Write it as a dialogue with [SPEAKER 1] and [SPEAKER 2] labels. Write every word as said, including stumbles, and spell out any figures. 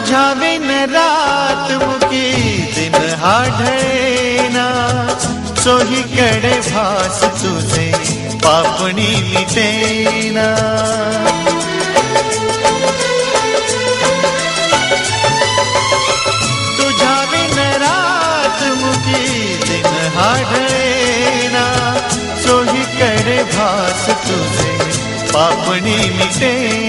[SPEAKER 1] तुझावे न रात मुकी दिन हाढळेना, सोही कडे भास तुझे पापणी मिटेना। तुझावे न रात मुकी दिन हाढळेना, सोही कडे भास तुझे पापणी मिटेना।